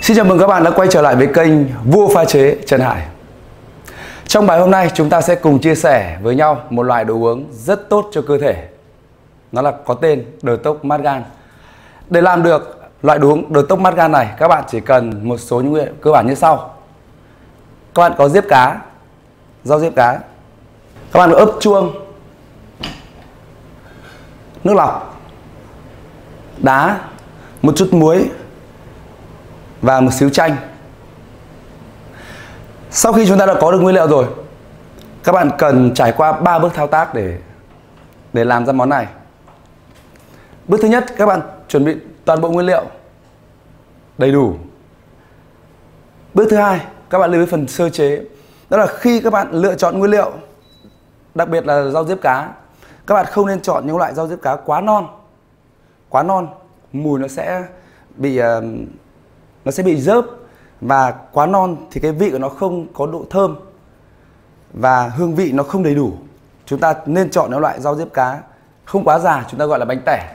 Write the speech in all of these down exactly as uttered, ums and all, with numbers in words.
Xin chào mừng các bạn đã quay trở lại với kênh Vua Pha Chế Trần Hải. Trong bài hôm nay chúng ta sẽ cùng chia sẻ với nhau một loại đồ uống rất tốt cho cơ thể. Nó là có tên Detox mát gan. Để làm được loại đồ uống Detox mát gan này, các bạn chỉ cần một số những nguyên liệu cơ bản như sau. Các bạn có diếp cá, rau diếp cá. Các bạn có ớt chuông, nước lọc, đá, một chút muối và một xíu chanh. Sau khi chúng ta đã có được nguyên liệu rồi, các bạn cần trải qua ba bước thao tác để để làm ra món này. Bước thứ nhất, các bạn chuẩn bị toàn bộ nguyên liệu đầy đủ. Bước thứ hai, các bạn lưu ý phần sơ chế. Đó là khi các bạn lựa chọn nguyên liệu, đặc biệt là rau diếp cá, các bạn không nên chọn những loại rau diếp cá quá non. Quá non, mùi nó sẽ bị uh, nó sẽ bị rớp, và quá non thì cái vị của nó không có độ thơm và hương vị nó không đầy đủ. Chúng ta nên chọn những loại rau diếp cá không quá già, chúng ta gọi là bánh tẻ.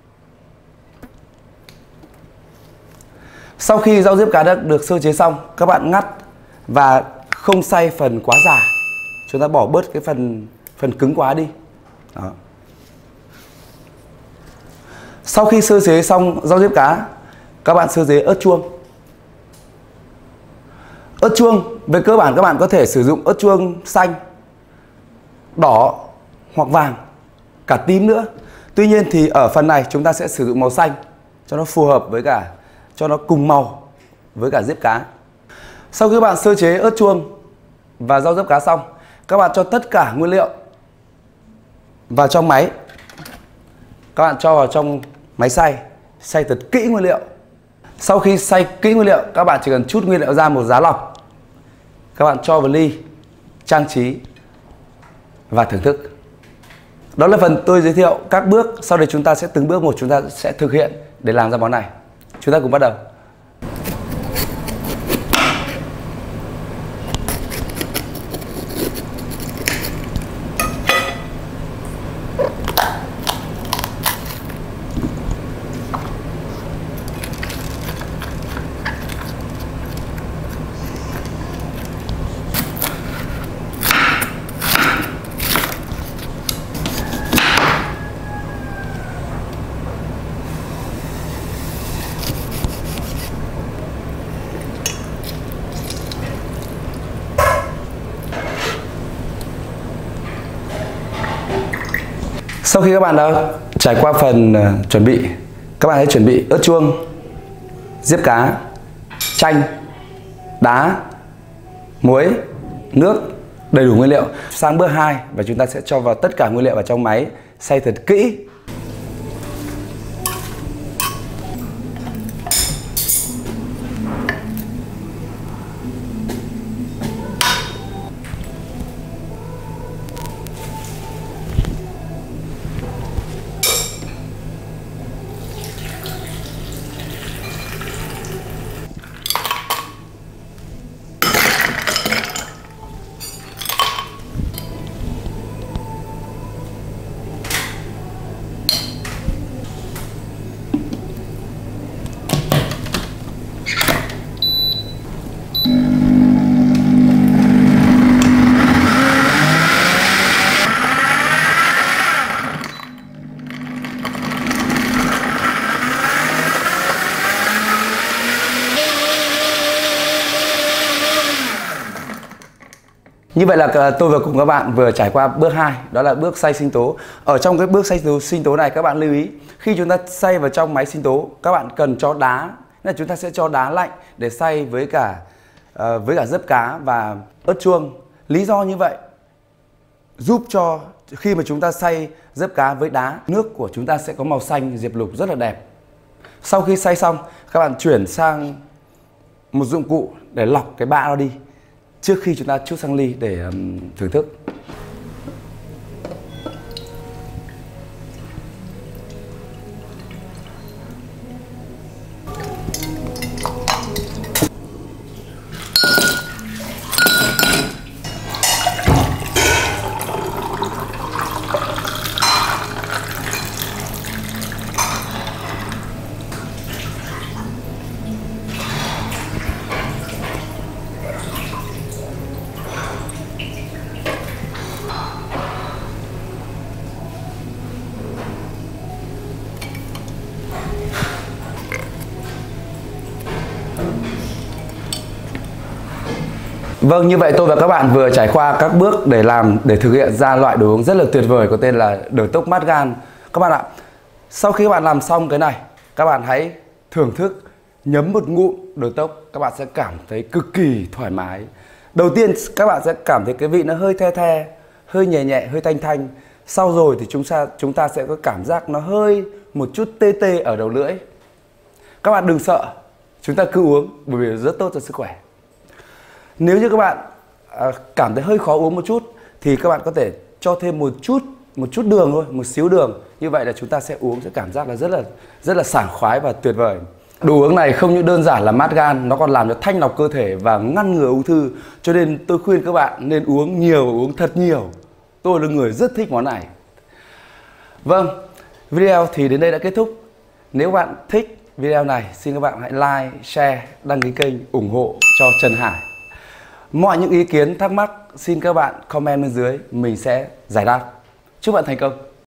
Sau khi rau diếp cá đã được sơ chế xong, các bạn ngắt và không xay phần quá già. Chúng ta bỏ bớt cái phần phần cứng quá đi. Đó. Sau khi sơ chế xong rau diếp cá, các bạn sơ chế ớt chuông. Ớt chuông, về cơ bản các bạn có thể sử dụng ớt chuông xanh, đỏ hoặc vàng, cả tím nữa. Tuy nhiên thì ở phần này chúng ta sẽ sử dụng màu xanh cho nó phù hợp với cả, cho nó cùng màu với cả diếp cá. Sau khi các bạn sơ chế ớt chuông và rau diếp cá xong, các bạn cho tất cả nguyên liệu vào trong máy. Các bạn cho vào trong máy xay, xay thật kỹ nguyên liệu. Sau khi xay kỹ nguyên liệu, các bạn chỉ cần chút nguyên liệu ra một giá lọc. Các bạn cho vào ly, trang trí và thưởng thức. Đó là phần tôi giới thiệu các bước. Sau đây chúng ta sẽ từng bước một chúng ta sẽ thực hiện để làm ra món này. Chúng ta cùng bắt đầu. Sau khi các bạn đã trải qua phần uh, chuẩn bị, các bạn hãy chuẩn bị ớt chuông, diếp cá, chanh, đá, muối, nước, đầy đủ nguyên liệu. Sang bước hai, và chúng ta sẽ cho vào tất cả nguyên liệu vào trong máy, xay thật kỹ. Như vậy là tôi vừa cùng các bạn vừa trải qua bước hai, đó là bước xay sinh tố. Ở trong cái bước xay sinh tố này, các bạn lưu ý, khi chúng ta xay vào trong máy sinh tố, các bạn cần cho đá, nên là chúng ta sẽ cho đá lạnh để xay với cả uh, với cả diếp cá và ớt chuông. Lý do như vậy giúp cho khi mà chúng ta xay diếp cá với đá, nước của chúng ta sẽ có màu xanh diệp lục rất là đẹp. Sau khi xay xong, các bạn chuyển sang một dụng cụ để lọc cái bã nó đi trước khi chúng ta trút sang ly để um, thưởng thức. Vâng, như vậy tôi và các bạn vừa trải qua các bước để làm để thực hiện ra loại đồ uống rất là tuyệt vời có tên là Detox mát gan. Các bạn ạ, sau khi các bạn làm xong cái này, các bạn hãy thưởng thức nhấm một ngụm Detox, các bạn sẽ cảm thấy cực kỳ thoải mái. Đầu tiên các bạn sẽ cảm thấy cái vị nó hơi the the, hơi nhẹ nhẹ, hơi thanh thanh. Sau rồi thì chúng ta chúng ta sẽ có cảm giác nó hơi một chút tê tê ở đầu lưỡi. Các bạn đừng sợ, chúng ta cứ uống bởi vì rất tốt cho sức khỏe. Nếu như các bạn à, cảm thấy hơi khó uống một chút thì các bạn có thể cho thêm một chút một chút đường thôi, một xíu đường. Như vậy là chúng ta sẽ uống sẽ cảm giác là rất là rất là sảng khoái và tuyệt vời. Đồ uống này không những đơn giản là mát gan, nó còn làm cho thanh lọc cơ thể và ngăn ngừa ung thư. Cho nên tôi khuyên các bạn nên uống nhiều, uống thật nhiều. Tôi là người rất thích món này. Vâng, video thì đến đây đã kết thúc. Nếu bạn thích video này, xin các bạn hãy like, share, đăng ký kênh, ủng hộ cho Trần Hải. Mọi những ý kiến thắc mắc xin các bạn comment bên dưới, mình sẽ giải đáp. Chúc bạn thành công.